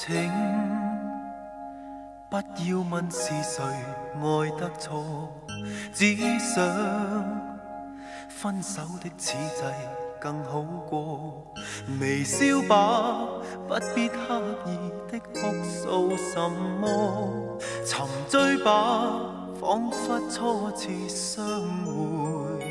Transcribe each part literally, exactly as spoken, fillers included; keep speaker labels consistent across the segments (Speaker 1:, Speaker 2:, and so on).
Speaker 1: 請不要問是誰愛得錯，只想分手的此際更好過。微笑吧，不必刻意的哭訴什麼，沉醉吧，彷彿初次相會。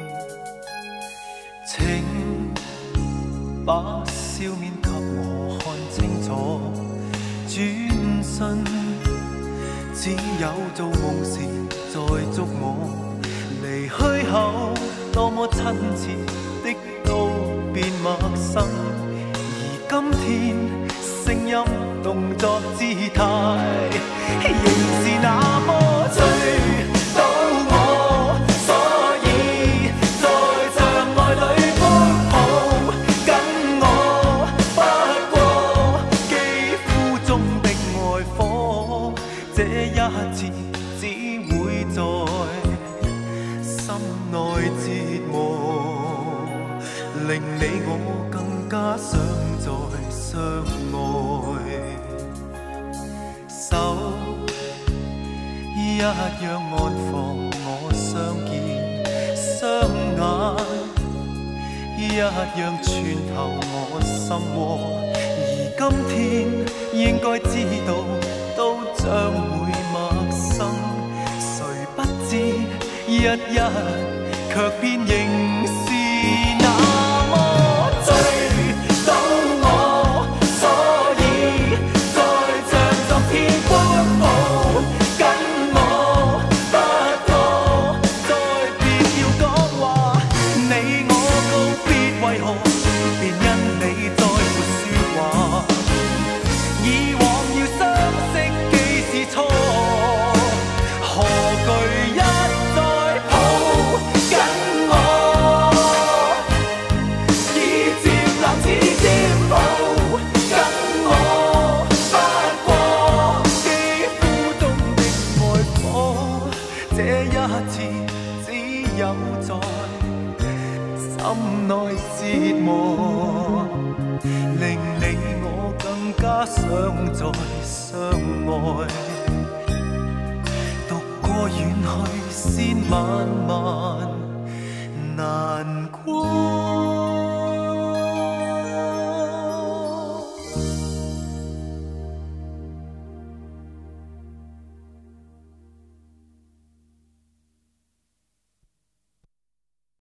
Speaker 1: 請把笑面給我看清楚，轉身只有做夢時在捉我，離去後多麼親切的都變陌生，而今天聲音動作姿態仍是那麼追到我，所以在障礙裏奔跑跟我，不過肌膚中的愛火，這一次只會在心內折磨，令你我更加想再相愛。手一樣安放我相見，雙眼一樣穿透我心窩，而今天應該知道都將會陌生，誰不知一一卻偏仍是那麼追到我，所以再像昨天奔跑跟我，不過再別要講話，你我告別為何便因你再沒說話，以往要相識既是錯，何懼一再抱緊我，已接納似肩抱緊我，不過肌膚中的愛火，這一次只有在心內折磨，令你我更加想再相愛，獨個遠去先慢慢難過。